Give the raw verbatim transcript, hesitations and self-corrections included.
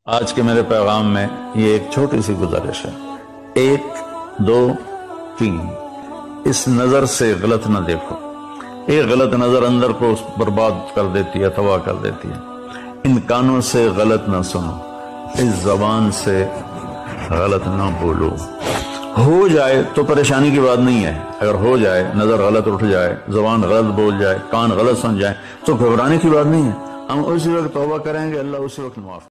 आज के मेरे पैगाम में ये एक छोटी सी गुजारिश है। एक, दो, तीन। इस नजर से गलत ना देखो। एक गलत नजर अंदर को बर्बाद कर देती है, तबाह कर देती है। इन कानों से गलत ना सुनो, इस जबान से गलत ना बोलो। हो जाए तो परेशानी की बात नहीं है, अगर हो जाए, नजर गलत उठ जाए, जबान गलत बोल जाए, कान गलत सुन जाए, तो घबराने की बात नहीं है। हम उसी वक्त तौबा करेंगे, अल्लाह उसी वक्त माफ